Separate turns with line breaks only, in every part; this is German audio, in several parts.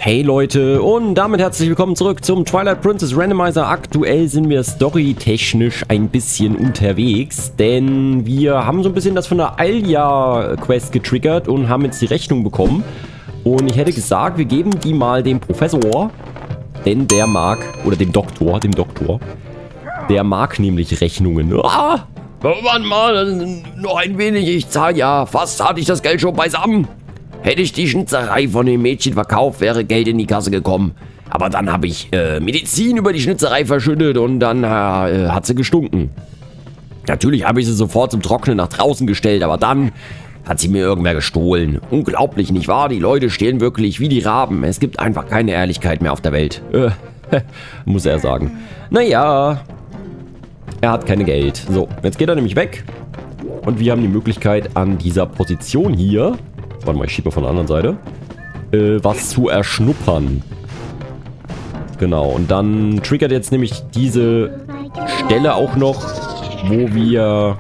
Hey Leute und damit herzlich willkommen zurück zum Twilight Princess Randomizer. Aktuell sind wir storytechnisch ein bisschen unterwegs, denn wir haben so ein bisschen das von der Alia-Quest getriggert und haben jetzt die Rechnung bekommen. Und ich hätte gesagt, wir geben die mal dem Professor, denn der mag, oder dem Doktor, der mag nämlich Rechnungen. Ah, Mann, mal, noch ein wenig, ich zahle ja, fast hatte ich das Geld schon beisammen. Hätte ich die Schnitzerei von dem Mädchen verkauft, wäre Geld in die Kasse gekommen. Aber dann habe ich Medizin über die Schnitzerei verschüttet und dann hat sie gestunken. Natürlich habe ich sie sofort zum Trocknen nach draußen gestellt, aber dann hat sie mir irgendwer gestohlen. Unglaublich, nicht wahr? Die Leute stehlen wirklich wie die Raben. Es gibt einfach keine Ehrlichkeit mehr auf der Welt. Muss er sagen. Naja, er hat kein Geld. So, jetzt geht er nämlich weg. Und wir haben die Möglichkeit an dieser Position hier... Warte mal, ich schiebe mal von der anderen Seite. Was zu erschnuppern. Genau, und dann triggert jetzt nämlich diese Stelle auch noch, wo wir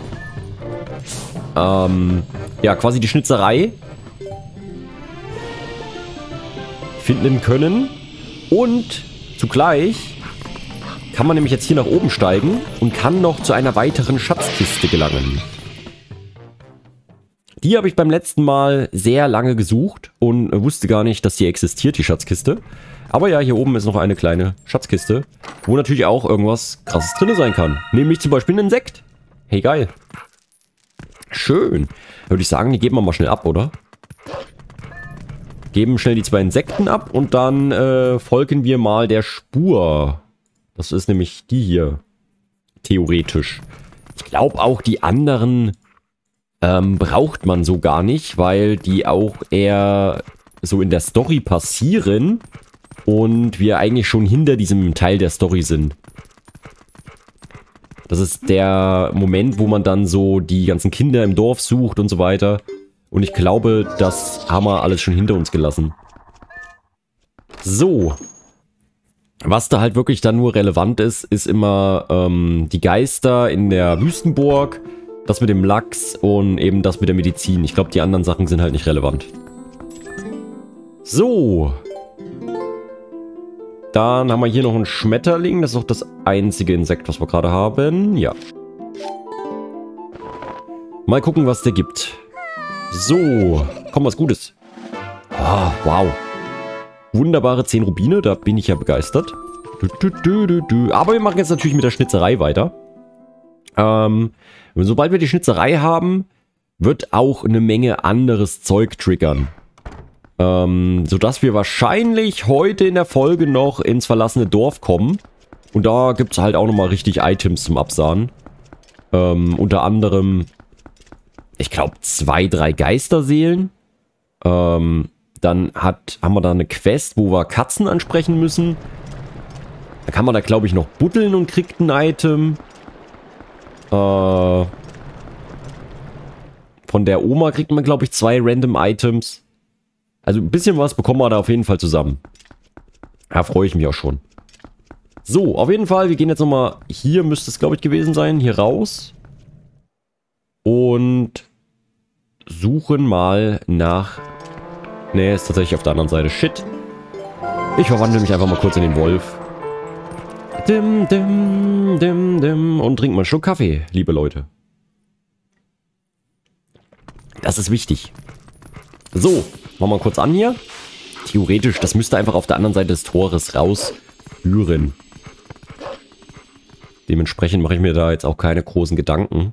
ja, quasi die Schnitzerei finden können. Und zugleich kann man nämlich jetzt hier nach oben steigen und kann noch zu einer weiteren Schatzkiste gelangen. Die habe ich beim letzten Mal sehr lange gesucht und wusste gar nicht, dass die existiert, die Schatzkiste. Aber ja, hier oben ist noch eine kleine Schatzkiste, wo natürlich auch irgendwas Krasses drin sein kann. Nämlich zum Beispiel ein Insekt. Hey, geil. Schön. Würde ich sagen, die geben wir mal schnell ab, oder? Geben schnell die 2 Insekten ab und dann folgen wir mal der Spur. Das ist nämlich die hier. Theoretisch. Ich glaube auch die anderen... braucht man so gar nicht, weil die auch eher so in der Story passieren und wir eigentlich schon hinter diesem Teil der Story sind. Das ist der Moment, wo man dann so die ganzen Kinder im Dorf sucht und so weiter. Und ich glaube, das haben wir alles schon hinter uns gelassen. So. Was da halt wirklich dann nur relevant ist, ist immer die Geister in der Wüstenburg. Das mit dem Lachs und eben das mit der Medizin. Ich glaube, die anderen Sachen sind halt nicht relevant. So. Dann haben wir hier noch einen Schmetterling. Das ist auch das einzige Insekt, was wir gerade haben. Ja. Mal gucken, was der gibt. So. Komm, was Gutes. Ah, wow. Wunderbare 10 Rubine. Da bin ich ja begeistert. Aber wir machen jetzt natürlich mit der Schnitzerei weiter. Sobald wir die Schnitzerei haben, wird auch eine Menge anderes Zeug triggern. Sodass wir wahrscheinlich heute in der Folge noch ins verlassene Dorf kommen. Und da gibt es halt auch nochmal richtig Items zum Absahen. Unter anderem, ich glaube, 2, 3 Geisterseelen. Dann haben wir da eine Quest, wo wir Katzen ansprechen müssen. Da kann man da, glaube ich, noch buddeln und kriegt ein Item. Von der Oma kriegt man, glaube ich, 2 random Items. Also ein bisschen was bekommen wir da auf jeden Fall zusammen. Da freue ich mich auch schon. So, auf jeden Fall, wir gehen jetzt nochmal, hier müsste es, glaube ich, gewesen sein, hier raus. Und suchen mal nach... Ne, ist tatsächlich auf der anderen Seite. Shit. Ich verwandle mich einfach mal kurz in den Wolf. Dim, dim, dim, dim. Und trinken mal einen Schluck Kaffee, liebe Leute. Das ist wichtig. So, machen wir kurz an hier. Theoretisch, das müsste einfach auf der anderen Seite des Tores rausführen. Dementsprechend mache ich mir da jetzt auch keine großen Gedanken.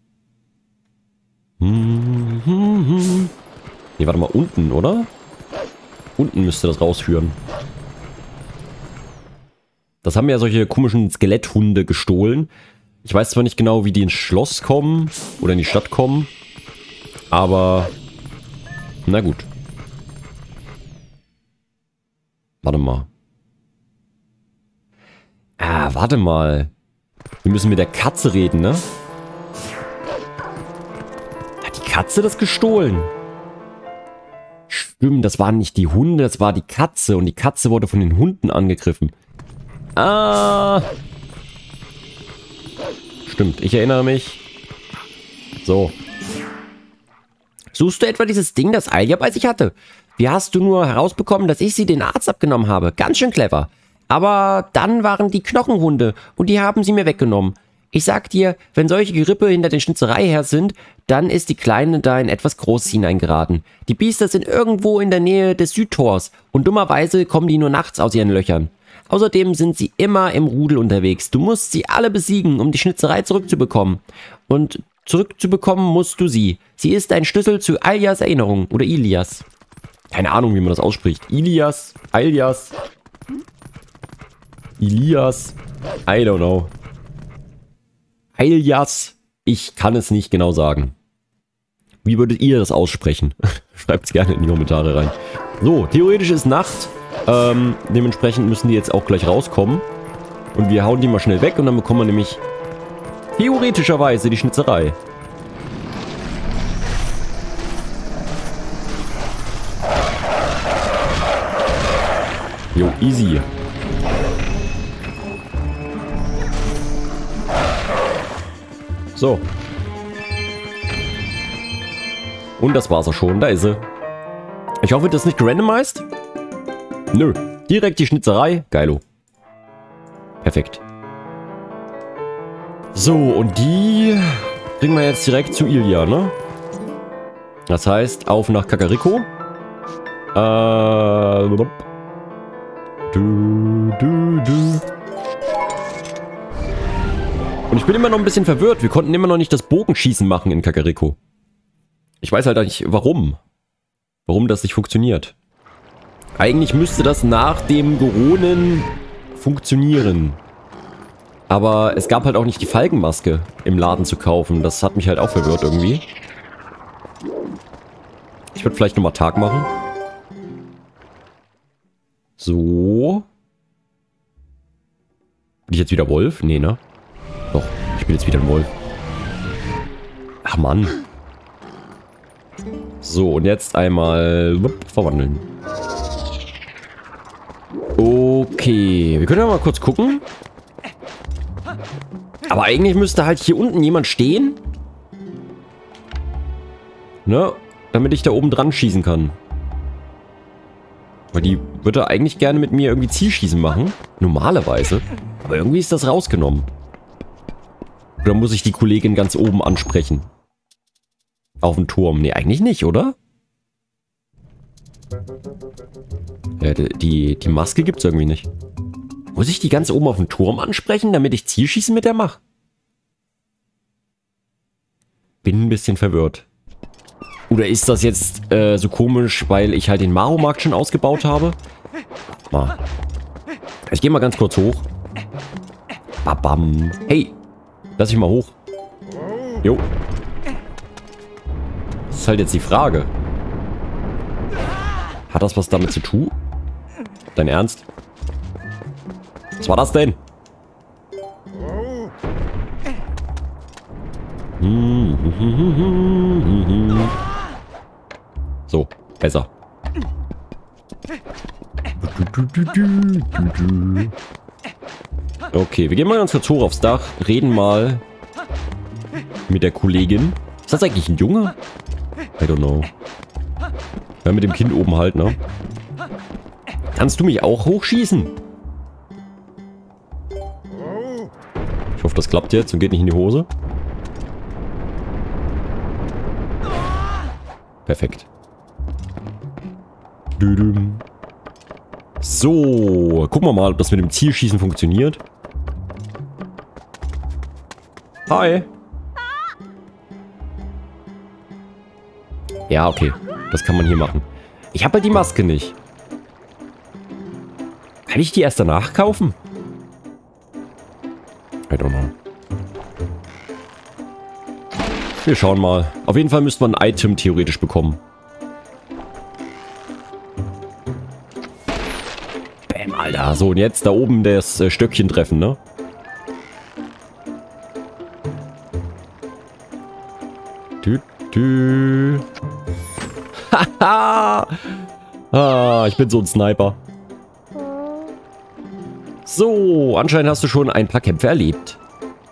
Ne, warte mal, unten, oder? Unten müsste das rausführen. Das haben ja solche komischen Skeletthunde gestohlen. Ich weiß zwar nicht genau, wie die ins Schloss kommen oder in die Stadt kommen, aber na gut. Warte mal. Ah, warte mal. Wir müssen mit der Katze reden, ne? Hat die Katze das gestohlen? Stimmt, das waren nicht die Hunde, das war die Katze und die Katze wurde von den Hunden angegriffen. Ah. Stimmt, ich erinnere mich. So. Suchst du etwa dieses Ding, das Alia bei sich hatte? Wie hast du nur herausbekommen, dass ich sie den Arzt abgenommen habe? Ganz schön clever. Aber dann waren die Knochenhunde und die haben sie mir weggenommen. Ich sag dir, wenn solche Gerippe hinter den Schnitzerei her sind, dann ist die Kleine da in etwas Großes hineingeraten. Die Biester sind irgendwo in der Nähe des Südtors und dummerweise kommen die nur nachts aus ihren Löchern. Außerdem sind sie immer im Rudel unterwegs. Du musst sie alle besiegen, um die Schnitzerei zurückzubekommen. Und zurückzubekommen musst du sie. Sie ist ein Schlüssel zu Alias Erinnerung oder Ilias. Keine Ahnung, wie man das ausspricht. Ilias, Alias, Ilias, I don't know. Alias, ich kann es nicht genau sagen. Wie würdet ihr das aussprechen? Schreibt es gerne in die Kommentare rein. So, theoretisch ist Nacht. Dementsprechend müssen die jetzt auch gleich rauskommen. Und wir hauen die mal schnell weg und dann bekommen wir nämlich theoretischerweise die Schnitzerei. Jo, easy. So. Und das war's auch schon. Da ist sie. Ich hoffe, das ist nicht gerandomized. Nö. Direkt die Schnitzerei. Geilo. Perfekt. So, und die bringen wir jetzt direkt zu Ilia, ne? Das heißt, auf nach Kakariko. Und ich bin immer noch ein bisschen verwirrt. Wir konnten immer noch nicht das Bogenschießen machen in Kakariko. Ich weiß halt nicht, warum. Warum das nicht funktioniert. Eigentlich müsste das nach dem Goronen funktionieren. Aber es gab halt auch nicht die Falkenmaske im Laden zu kaufen. Das hat mich halt auch verwirrt irgendwie. Ich würde vielleicht nochmal Tag machen. So. Bin ich jetzt wieder Wolf? Nee, ne? Doch, ich bin jetzt wieder ein Wolf. Ach Mann. So, und jetzt einmal verwandeln. Okay, wir können ja mal kurz gucken. Aber eigentlich müsste halt hier unten jemand stehen. Ne? Damit ich da oben dran schießen kann. Weil die würde eigentlich gerne mit mir irgendwie Zielschießen machen. Normalerweise. Aber irgendwie ist das rausgenommen. Oder muss ich die Kollegin ganz oben ansprechen? Auf dem Turm? Nee, eigentlich nicht, oder? Ja, die Maske gibt's irgendwie nicht. Muss ich die ganz oben auf dem Turm ansprechen, damit ich Zielschießen mit der mache? Bin ein bisschen verwirrt. Oder ist das jetzt so komisch, weil ich halt den Maro-Markt schon ausgebaut habe? Mal. Ich gehe mal ganz kurz hoch. Babam. Hey, lass ich mal hoch. Jo. Das ist halt jetzt die Frage. Hat das was damit zu tun? Dein Ernst? Was war das denn? So, besser. Okay, wir gehen mal ganz kurz hoch aufs Dach, reden mal mit der Kollegin. Ist das eigentlich ein Junge? I don't know. Ja, mit dem Kind oben halt, ne? Kannst du mich auch hochschießen? Ich hoffe, das klappt jetzt und geht nicht in die Hose. Perfekt. So, gucken wir mal, ob das mit dem Zielschießen funktioniert. Hi. Ja, okay. Das kann man hier machen. Ich habe halt die Maske nicht. Kann ich die erst danach kaufen? I don't know. Wir schauen mal. Auf jeden Fall müsste man ein Item theoretisch bekommen. Bäm, Alter. So, und jetzt da oben das Stöckchen treffen, ne? Haha! Ah, ich bin so ein Sniper. So, anscheinend hast du schon ein paar Kämpfe erlebt.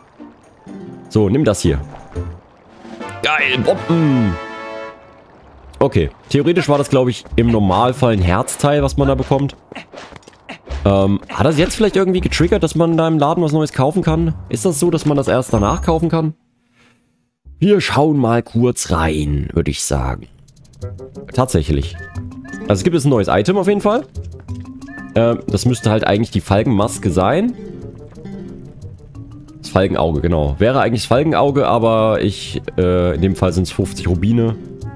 So, nimm das hier. Geil, Bomben! Okay, theoretisch war das, glaube ich, im Normalfall ein Herzteil, was man da bekommt. Hat das jetzt vielleicht irgendwie getriggert, dass man da im Laden was Neues kaufen kann? Ist das so, dass man das erst danach kaufen kann? Wir schauen mal kurz rein, würde ich sagen. Tatsächlich. Also es gibt jetzt ein neues Item auf jeden Fall. Das müsste halt eigentlich die Falkenmaske sein. Das Falkenauge, genau. Wäre eigentlich das Falkenauge, aber in dem Fall sind es 50 Rubine.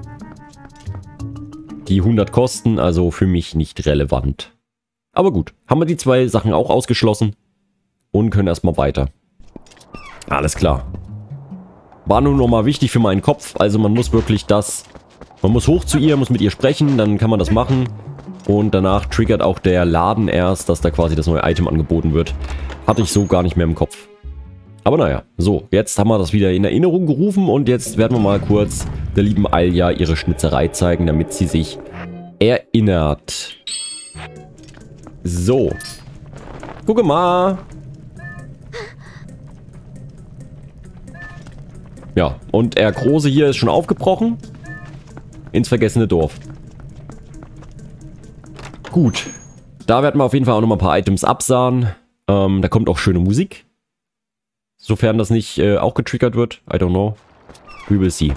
Die 100 kosten, also für mich nicht relevant. Aber gut, haben wir die zwei Sachen auch ausgeschlossen und können erstmal weiter. Alles klar. War nur nochmal wichtig für meinen Kopf, also man muss wirklich man muss hoch zu ihr, muss mit ihr sprechen, dann kann man das machen. Und danach triggert auch der Laden erst, dass da quasi das neue Item angeboten wird. Hatte ich so gar nicht mehr im Kopf. Aber naja, so, jetzt haben wir das wieder in Erinnerung gerufen und jetzt werden wir mal kurz der lieben Alja ihre Schnitzerei zeigen, damit sie sich erinnert. So. Gucke mal. Ja, und der Große hier ist schon aufgebrochen. Ins vergessene Dorf. Gut. Da werden wir auf jeden Fall auch nochmal ein paar Items absahen. Da kommt auch schöne Musik. Sofern das nicht auch getriggert wird. I don't know. We will see.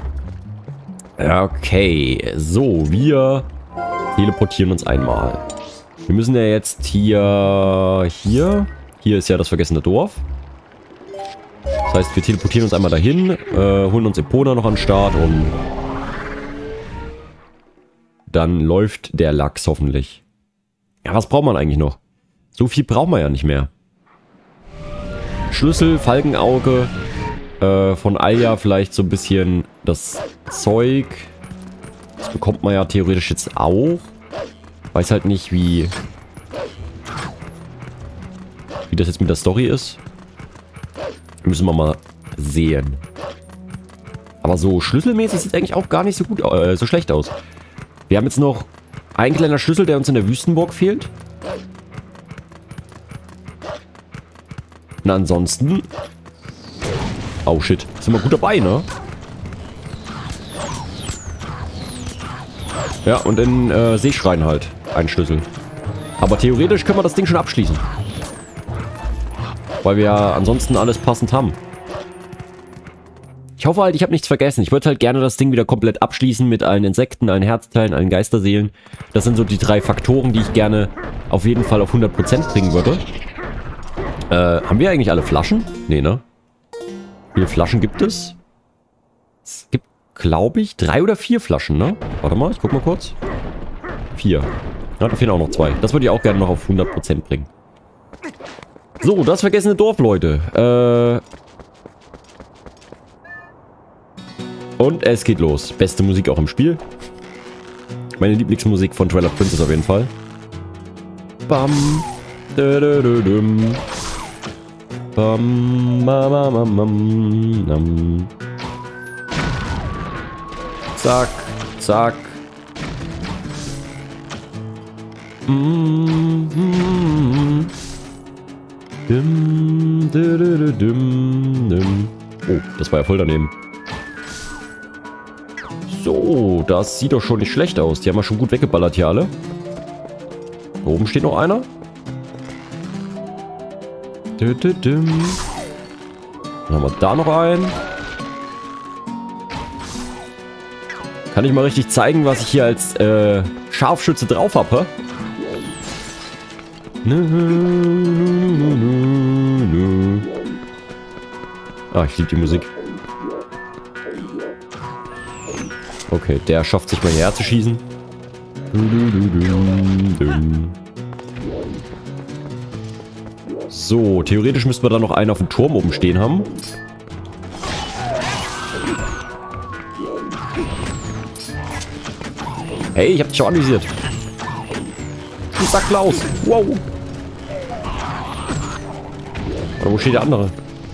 Okay. So, wir teleportieren uns einmal. Wir müssen ja jetzt hier... Hier ist ja das vergessene Dorf. Das heißt, wir teleportieren uns einmal dahin, holen uns Epona noch an den Start und dann läuft der Lachs hoffentlich. Ja, was braucht man eigentlich noch? So viel braucht man ja nicht mehr. Schlüssel, Falkenauge, von Alja vielleicht so ein bisschen das Zeug. Das bekommt man ja theoretisch jetzt auch. Weiß halt nicht, wie das jetzt mit der Story ist. Müssen wir mal sehen. Aber so schlüsselmäßig sieht es eigentlich auch gar nicht so gut, so schlecht aus. Wir haben jetzt noch einen kleiner Schlüssel, der uns in der Wüstenburg fehlt. Und ansonsten... Oh shit, sind wir gut dabei, ne? Ja, und in Seeschrein halt. Ein Schlüssel. Aber theoretisch können wir das Ding schon abschließen. Weil wir ja ansonsten alles passend haben. Ich hoffe halt, ich habe nichts vergessen. Ich würde halt gerne das Ding wieder komplett abschließen mit allen Insekten, allen Herzteilen, allen Geisterseelen. Das sind so die 3 Faktoren, die ich gerne auf jeden Fall auf 100% bringen würde. Haben wir eigentlich alle Flaschen? Nee, ne? Wie viele Flaschen gibt es? Es gibt, glaube ich, 3 oder 4 Flaschen, ne? Warte mal, ich guck mal kurz. 4. Ja, da fehlen auch noch 2. Das würde ich auch gerne noch auf 100% bringen. So, das vergessene Dorf, Leute. Und es geht los. Beste Musik auch im Spiel. Meine Lieblingsmusik von Twilight Princess auf jeden Fall. Bam. Dum. Bam. Bam. Zack. Zack. Oh, das war ja voll daneben. So, das sieht doch schon nicht schlecht aus. Die haben wir schon gut weggeballert hier alle. Da oben steht noch einer. Dann haben wir da noch einen. Kann ich mal richtig zeigen, was ich hier als Scharfschütze drauf habe? Ah, ich liebe die Musik. Okay, der schafft sich mal hierher zu schießen. So, theoretisch müssten wir da noch einen auf dem Turm oben stehen haben. Hey, ich hab dich schon anvisiert. Du Sack Klaus. Wow. Oder wo steht der andere?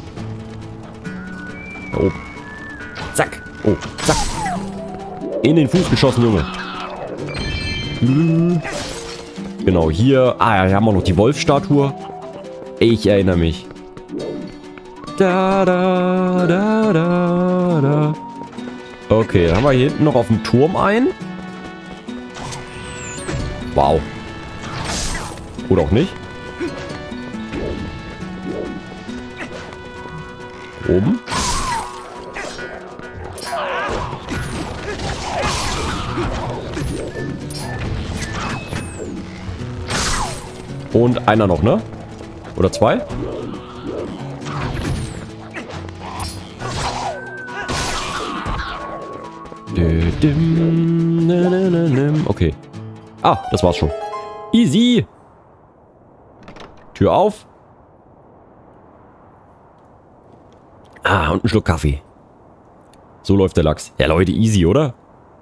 Da oben. Zack. Oh, zack. In den Fuß geschossen, Junge. Genau, hier. Ah ja, hier haben wir noch die Wolfsstatue. Ich erinnere mich. Da, da, da, da, da. Okay, dann haben wir hier hinten noch auf dem Turm einen. Wow. Oder auch nicht. Oben. Und einer noch, ne? Oder zwei? Okay. Ah, das war's schon. Easy. Tür auf. Ah, und ein Schluck Kaffee. So läuft der Lachs. Ja, Leute, easy, oder?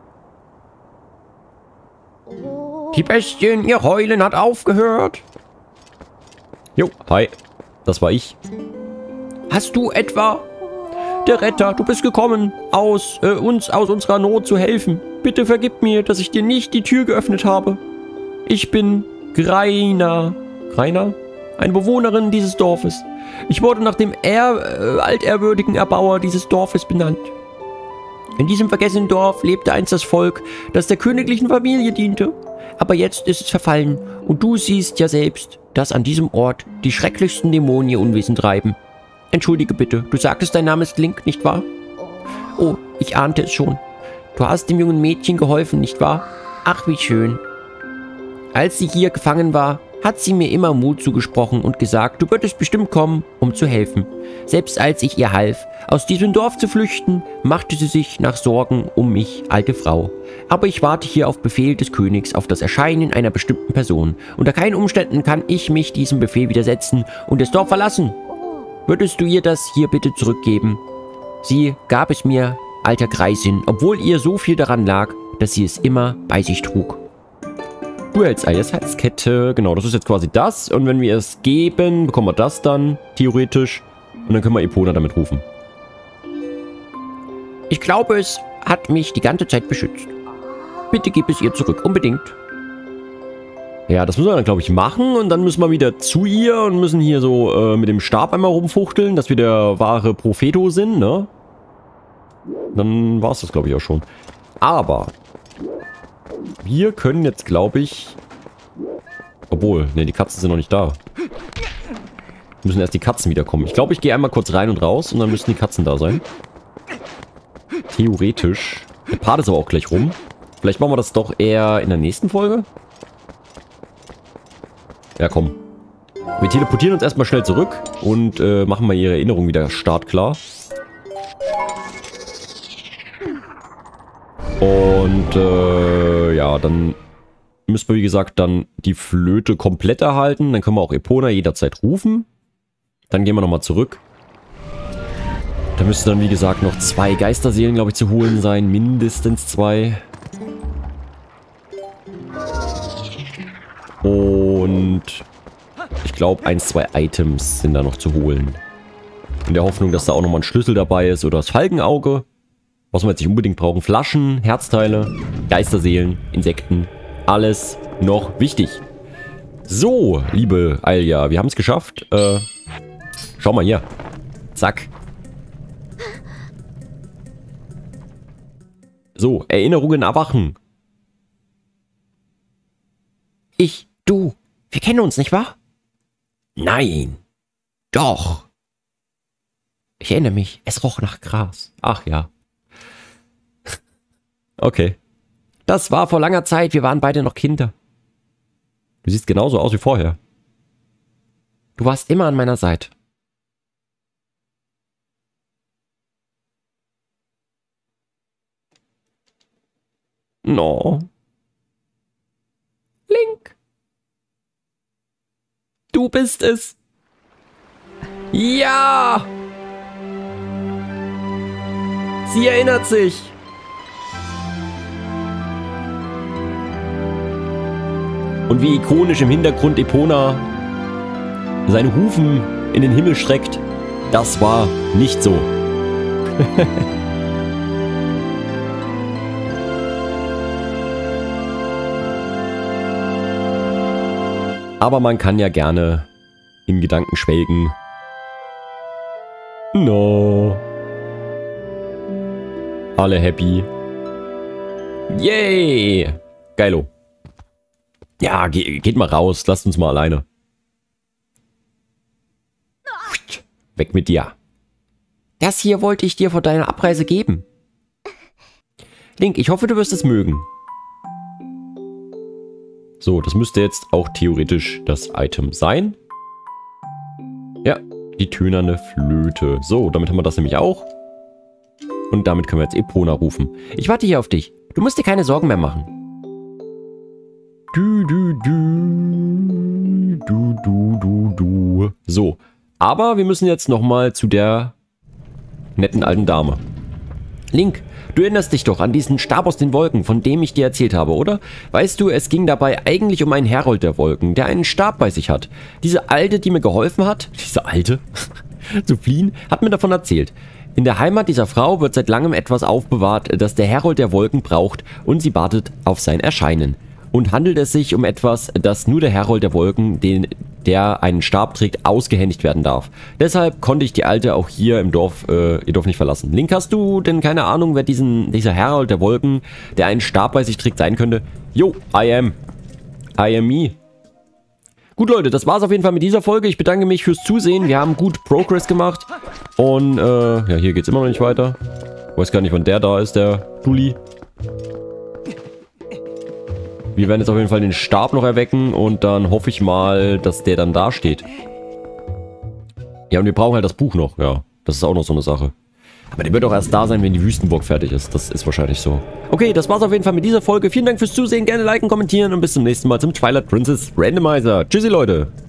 Die Bestien, ihr Heulen hat aufgehört. Jo, hi. Das war ich. Hast du etwa... Der Retter, du bist gekommen, uns aus unserer Not zu helfen. Bitte vergib mir, dass ich dir nicht die Tür geöffnet habe. Ich bin Greiner. Greiner? Eine Bewohnerin dieses Dorfes. Ich wurde nach dem altehrwürdigen Erbauer dieses Dorfes benannt. In diesem vergessenen Dorf lebte einst das Volk, das der königlichen Familie diente. Aber jetzt ist es verfallen und du siehst ja selbst, dass an diesem Ort die schrecklichsten Dämonen ihr Unwesen treiben. Entschuldige bitte, du sagtest, dein Name ist Link, nicht wahr? Oh, ich ahnte es schon. Du hast dem jungen Mädchen geholfen, nicht wahr? Ach, wie schön. Als sie hier gefangen war, hat sie mir immer Mut zugesprochen und gesagt, du würdest bestimmt kommen, um zu helfen. Selbst als ich ihr half, aus diesem Dorf zu flüchten, machte sie sich nach Sorgen um mich, alte Frau. Aber ich warte hier auf Befehl des Königs auf das Erscheinen einer bestimmten Person. Unter keinen Umständen kann ich mich diesem Befehl widersetzen und das Dorf verlassen. Würdest du ihr das hier bitte zurückgeben? Sie gab es mir, alter Greisin, obwohl ihr so viel daran lag, dass sie es immer bei sich trug. Du hältst Eiersherzkette. Genau, das ist jetzt quasi das. Und wenn wir es geben, bekommen wir das dann, theoretisch. Und dann können wir Epona damit rufen. Ich glaube, es hat mich die ganze Zeit beschützt. Bitte gib es ihr zurück, unbedingt. Ja, das müssen wir dann, glaube ich, machen. Und dann müssen wir wieder zu ihr und müssen hier so mit dem Stab einmal rumfuchteln, dass wir der wahre Propheto sind, ne? Dann war es das, glaube ich, auch schon. Aber wir können jetzt, glaube ich... Obwohl, ne, die Katzen sind noch nicht da. Müssen erst die Katzen wiederkommen. Ich glaube, ich gehe einmal kurz rein und raus und dann müssten die Katzen da sein. Theoretisch. Der Part ist aber auch gleich rum. Vielleicht machen wir das doch eher in der nächsten Folge. Ja, komm. Wir teleportieren uns erstmal schnell zurück und machen mal ihre Erinnerung wieder startklar. Und ja, dann müssen wir, wie gesagt, dann die Flöte komplett erhalten. Dann können wir auch Epona jederzeit rufen. Dann gehen wir nochmal zurück. Da müssten dann, wie gesagt, noch 2 Geisterseelen, glaube ich, zu holen sein. Mindestens 2. Und ich glaube, 1, 2 Items sind da noch zu holen. In der Hoffnung, dass da auch nochmal ein Schlüssel dabei ist oder das Falkenauge. Was wir jetzt nicht unbedingt brauchen. Flaschen, Herzteile, Geisterseelen, Insekten. Alles noch wichtig. So, liebe Alia, wir haben es geschafft. Schau mal hier. Zack. So, Erinnerungen erwachen. Du, wir kennen uns, nicht wahr? Nein. Doch. Ich erinnere mich, es roch nach Gras. Ach ja. Okay. Das war vor langer Zeit, wir waren beide noch Kinder. Du siehst genauso aus wie vorher. Du warst immer an meiner Seite. No. Link. Du bist es. Ja. Sie erinnert sich. Und wie ikonisch im Hintergrund Epona seine Hufen in den Himmel streckt, das war nicht so. Aber man kann ja gerne in Gedanken schwelgen. No. Alle happy. Yay. Geilo. Ja, geht mal raus. Lasst uns mal alleine. Weg mit dir. Das hier wollte ich dir vor deiner Abreise geben. Link, ich hoffe, du wirst es mögen. So, das müsste jetzt auch theoretisch das Item sein. Ja, die tönerne Flöte. So, damit haben wir das nämlich auch. Und damit können wir jetzt Epona rufen. Ich warte hier auf dich. Du musst dir keine Sorgen mehr machen. So, aber wir müssen jetzt nochmal zu der netten alten Dame. Link, du erinnerst dich doch an diesen Stab aus den Wolken, von dem ich dir erzählt habe, oder? Weißt du, es ging dabei eigentlich um einen Herold der Wolken, der einen Stab bei sich hat. Diese Alte, die mir geholfen hat, diese Alte, zu fliehen, hat mir davon erzählt. In der Heimat dieser Frau wird seit langem etwas aufbewahrt, das der Herold der Wolken braucht, und sie wartet auf sein Erscheinen. Und handelt es sich um etwas, das nur der Herold der Wolken, der einen Stab trägt, ausgehändigt werden darf. Deshalb konnte ich die Alte auch hier im Dorf, ihr Dorf nicht verlassen. Link, hast du denn keine Ahnung, wer dieser Herold der Wolken, der einen Stab bei sich trägt, sein könnte? Jo, I am me. Gut, Leute, das war's auf jeden Fall mit dieser Folge. Ich bedanke mich fürs Zusehen. Wir haben gut Progress gemacht. Und, ja, hier geht's immer noch nicht weiter. Ich weiß gar nicht, wann der da ist, der Dulli. Wir werden jetzt auf jeden Fall den Stab noch erwecken und dann hoffe ich mal, dass der dann da steht. Ja, und wir brauchen halt das Buch noch, ja. Das ist auch noch so eine Sache. Aber der wird auch erst da sein, wenn die Wüstenburg fertig ist. Das ist wahrscheinlich so. Okay, das war's auf jeden Fall mit dieser Folge. Vielen Dank fürs Zusehen. Gerne liken, kommentieren und bis zum nächsten Mal zum Twilight Princess Randomizer. Tschüssi, Leute.